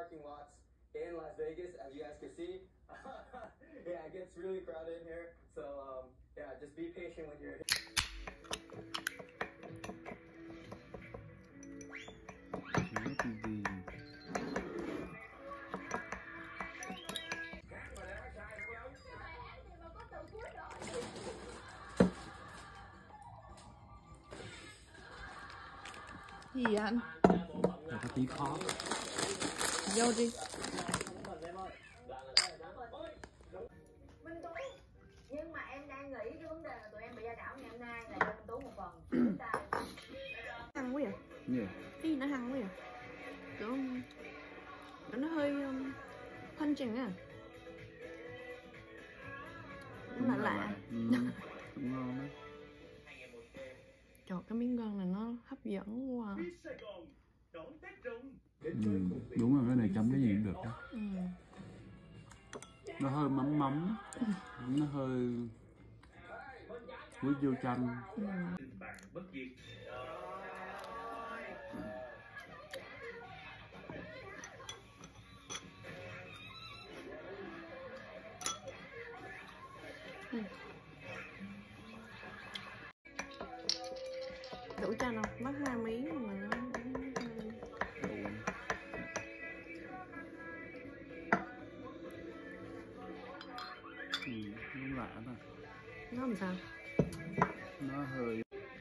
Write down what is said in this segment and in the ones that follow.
parking lots in Las Vegas, as you guys can see. Yeah, it gets really crowded in here. So yeah, just be patient when you're here. Gì vậy anh? Là có tí khó. Vô đi. Minh Tú, nhưng mà em đang nghĩ cái vấn đề là tụi em bị gia đảo ngày hôm nay là cho Minh Tú một phần. Chúng ta Hăng quá vậy? Yeah. Cái gì nó hăng quá vậy? Kiểu nó hơi punching á. Nó lạ lạ. Cũng ngon đó. Trời, cái miếng gân này nó hấp dẫn quá. Đúng rồi, cái này chấm cái gì cũng được đó. Nó hơi mắm mắm, nó hơi với dưa chanh. Đủ chanh không? Mất 2 miếng mà nó Nó lạ thôi. nó làm sao? Nó hơi.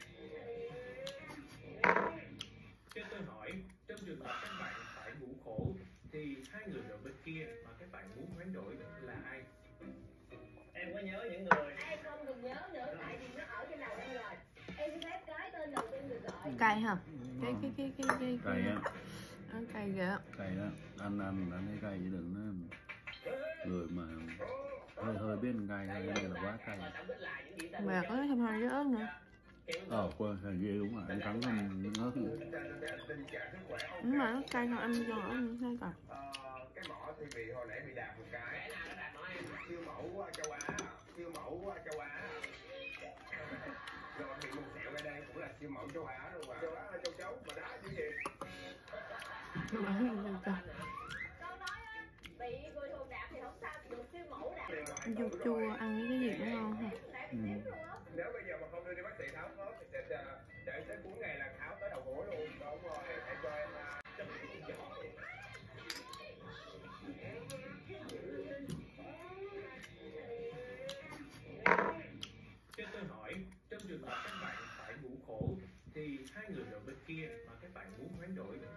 Cho tôi hỏi, trong trường hợp các bạn phải ngủ khổ thì hai người ở bên kia mà các bạn muốn hoán đổi là ai? Em có nhớ những người. em không cần nhớ nữa, tại vì nó ở trên đầu em rồi. Em xin phép cái tên đầu tiên được gọi. Cay hả? Cái Cay á. nó cay ghê. Cay đó. Anh thấy cay chứ đừng nó người mà hơi biết ăn cay hay là quá cay. Mà có thêm hai cái ớt nữa. Quên thằng ghê đúng rồi, anh cắn ớt nữa. Nhưng mà nó cay thôi, em cho ớt nữa thấy coi. Cái mỏ thì bị hồi nãy bị đạp một cái. Siêu mẫu châu Á, siêu mẫu châu Á. Rồi bị một sẹo ở đây cũng là siêu mẫu châu Á luôn mà. Châu Á là châu chấu mà đá chứ gì. Con nói bị người thường đạp thì không sao, được siêu mẫu đạp. Chua chua ăn với cái gì cũng ngon ha. Nếu bây giờ mà không đưa đi bác sĩ tháo khớp thì sẽ để tới cuối ngày là tháo tới đầu gối luôn. Đúng rồi, hãy cho em chăm chút giỏ. Cho tôi hỏi, trong trường hợp các bạn phải ngủ khổ thì hai người ở bên kia mà các bạn muốn hoán đổi